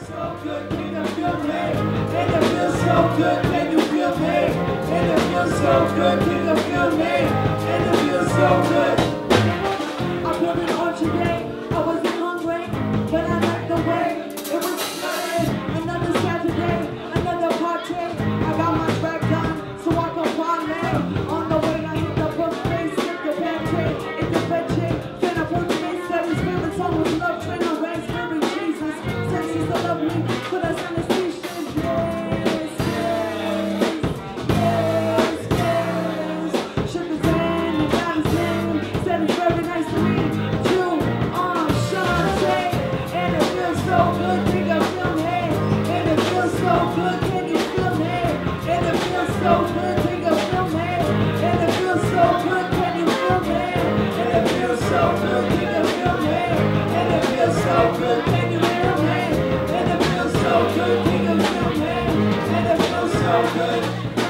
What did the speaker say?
so good, can you feel me? And it feels so good, can you feel me? And it feels so good, can you feel me? And it feels so good. I put it on today, I wasn't hungry, but I liked the way it was smelling. Another Saturday, another party. I got my track done, so I can parlay. On the way, I hit the buffet, skip the pantry, in the veggie. Then I put the face that is feeling so much love, train on raspberry Jesus. Says she's so lovely, but I send a speech. Ship his hand and got his name. Said it's very nice to meet you. Shante. And it feels so good, think I feel me. And it feels so good, can you feel me? And it feels so good, think I feel me. And it feels so good, can you feel me? And it feels so good, think I feel me. And it feels so good, can you feel me? And it feels so good, think I feel me. And it feels so good.